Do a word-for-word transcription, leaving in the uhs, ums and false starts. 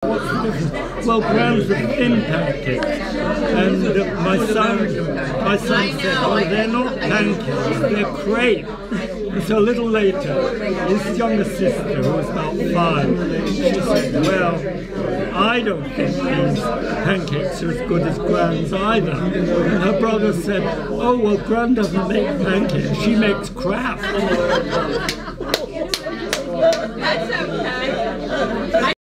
what's the difference? Well, Gran's are thin pancakes. And uh, my son, my son said, oh, they're not pancakes, they're crepe. And so a little later, his younger sister, who was about five, she said, well, I don't think these pancakes are as good as Gran's either. And her brother said, oh, well, Gran doesn't make pancakes, she makes crap. That's okay.